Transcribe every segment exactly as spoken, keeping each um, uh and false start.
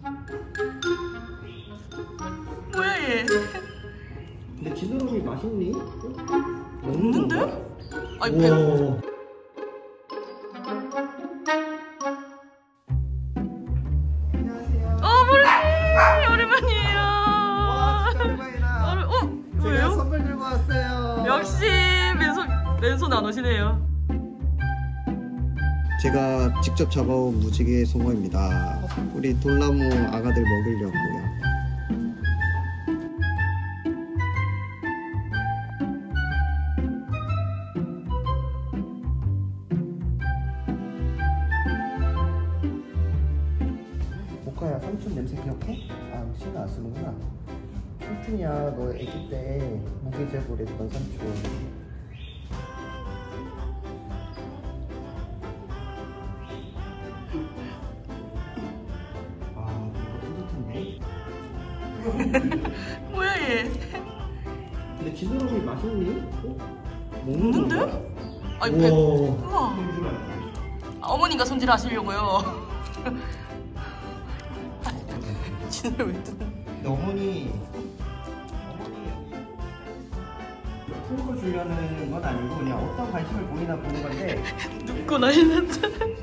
뭐야 얘? 근데 지느러미 맛있니? 없는데? 아니 배. 안녕하세요. 어 몰래 오랜만이에요. 와 진짜 오랜만이다. 어 제가 왜요? 선물 들고 왔어요. 역시 맨손 맨손 안 오시네요. 제가 직접 잡아온 무지개 송어입니다. 우리 돌나무 아가들 먹이려고요. 모카야, 삼촌 냄새 기억해? 아, 신경 안 쓰는구나. 삼촌이야, 너 애기 때 무게잡으러 했던 삼촌. 아, 이거 뿌듯한데? 뭐야 얘? 근데 지느러미 맛있니? 어? 없는데? 아니 배. 우와. 아, 어머니가 손질하시려고요. 진을 왜 뜯어? 근데 어머니 어머니 큰 거 주려는 건 아니고 그냥 어떤 관심을 보이나 보는 건데. 눕고 나시는데.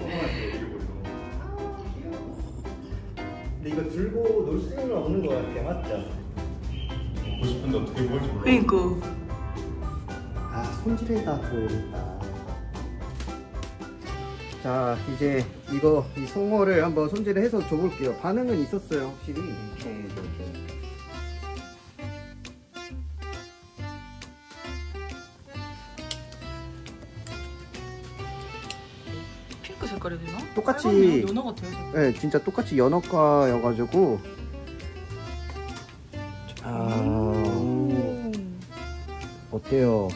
근데 이거 들고 놀 수는 없는 거 같아, 맞죠? 먹고 싶은데 어떻게 먹을지 몰라. 그니까. 아, 손질해다 줘야겠다. 자, 이제 이거 이 송어를 한번 손질을 해서 줘볼게요. 반응은 있었어요, 확실히. 네, 네, 네. 핑크 색깔이 되나? 똑같이- 빨간면 연어 같아요. 색깔. 네, 진짜 똑같이 연어과여가지고. 자, 오. 어때요?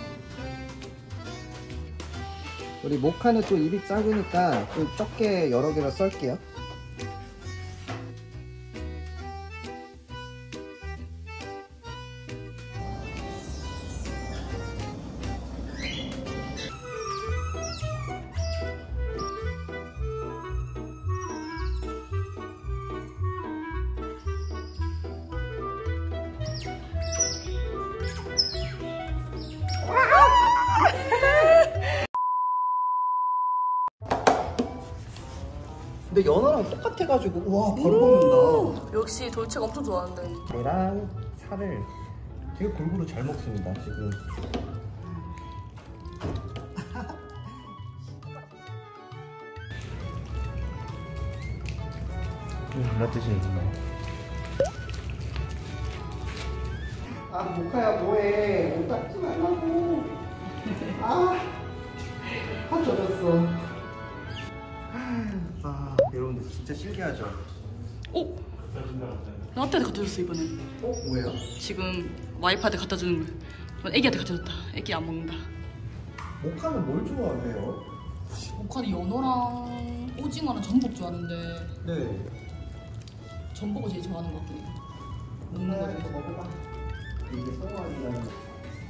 우리 모카는 또 입이 작으니까 좀 적게 여러 개를 썰게요. 근데 연어랑 똑같아가지고 와 바로 먹는다. 역시 돌체가 엄청 좋아하는데. 계란, 살을 되게 골고루 잘 먹습니다 지금. 음, 라떼지 있네. 아, 모카야 뭐해? 못 닦지 말라고. 아, 다 젖었어. 아, 여러분들 진짜 신기하죠? 오! 나한테 갖다 줬어 이번에. 어? 뭐예요? 지금 와이프한테 갖다 주는 거. 이건 애기한테 갖다 줬다. 애기 안 먹는다. 모카는 뭘 좋아해요? 모카는 연어랑 오징어랑 전복 좋아하는데 네. 전복을 제일 좋아하는 것 같긴 해. 먹는 모카야 거 이거 먹어봐. 이게 송어아니라는 거.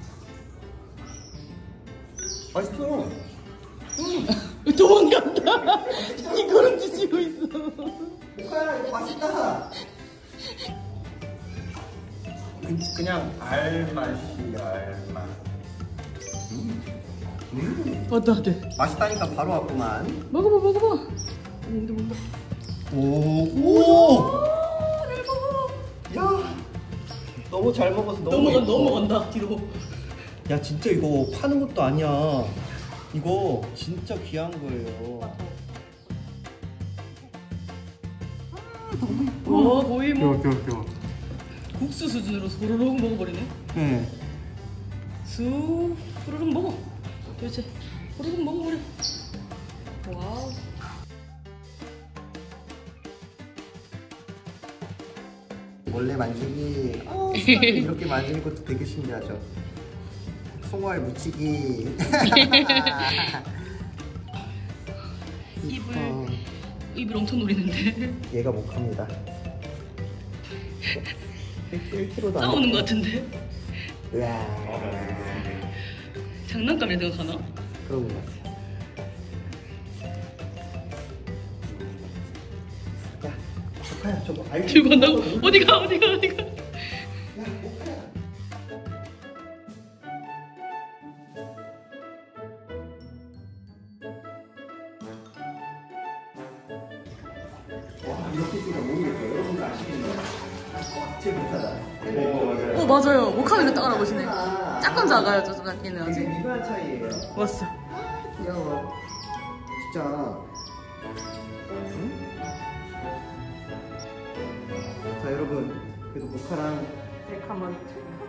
맛있어. 음. 도망간다. 이거를 주시고 있어. 모카야 이거 맛있다. 그, 그냥 알맛이야, 알맛. 음. 음. 맞다 맞다. 맛있다니까 바로 왔구만. 먹어봐 먹어봐. 먹는다 먹는다. 오, 오. 잘 먹어. 야, 너무 잘 먹어서 너무 넘어간 예뻐. 넘어간다 뒤로. 야 진짜 이거 파는 것도 아니야. 이거 진짜 귀한 거예요. 와 거의 뭐 대박, 대박. 국수 수준으로 소로록 먹어버리네. 네. 수 소로록 먹어. 도대체 소로록 먹어버려. 와우. 원래 만지기 어, 이렇게 만지는 것도 되게 신기하죠. 송어에 묻히기. 입을 입을 엄청 노리는데. 얘가 목합니다. 일 킬로그램도 안 싸우는 됐고. 것 같은데. 으아. 장난감이라 생각하나? 그런 것 같아요. 야, 모카야 저거 알고 들고 간다고? 어디가 어디가 어디가? 야 모카야. 와 이렇게 쓰니까 모르겠어요. 여러분들 아시겠네요. 어, 제일 못하다. 어, 맞아요. 어 맞아요. 모카는 이거 딱 알아보시네. 조금 작아요 저 작기는 아직. 이게 이거한 차이예요. 왔어. 귀여워. 진짜. 응? 자 여러분 그래도 모카랑 색 한번 체크.